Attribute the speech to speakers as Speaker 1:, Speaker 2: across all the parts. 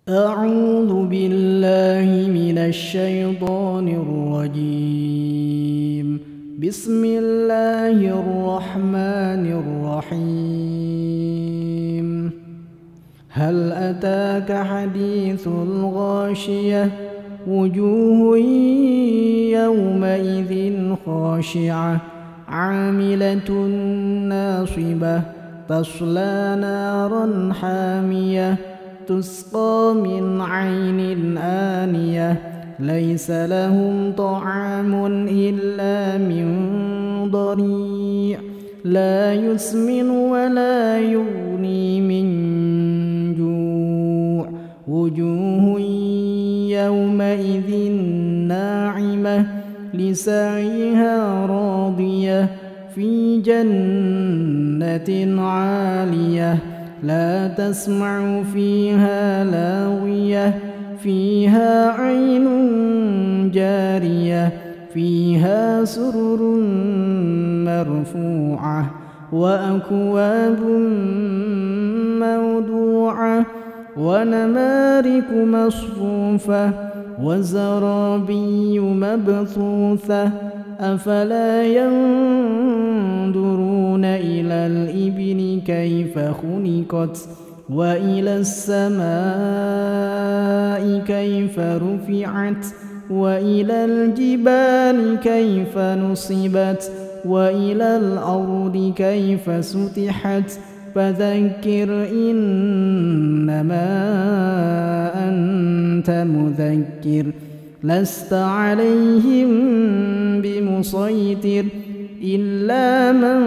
Speaker 1: أعوذ بالله من الشيطان الرجيم. بسم الله الرحمن الرحيم. هل أتاك حديث الغاشية؟ وجوه يومئذ خاشعة عاملة ناصبة تصلى نارا حامية تسقى من عين آنية ليس لهم طعام إلا من ضريع لا يسمن ولا يغني من جوع وجوه يومئذ ناعمة لسعيها راضية في جنة عالية لا تسمع فيها لاغية فيها عين جارية فيها سرر مرفوعة وأكواب موضوعة ونمارق مصفوفة وزرابي مبثوثة أفلا ينظرون إلى الإبل كيف خلقت وإلى السماء كيف رفعت وإلى الجبال كيف نصبت وإلى الأرض كيف سطحت فذكر إنما أنت مذكر لست عليهم بمسيطر إلا من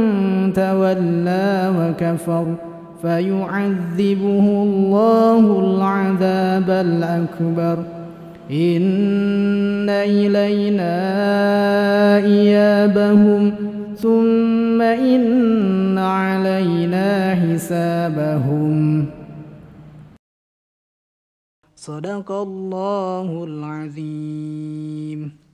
Speaker 1: تولى وكفر فيعذبه الله العذاب الأكبر إن إلينا إيابهم ثم إن علينا حسابهم. صدق الله العظيم.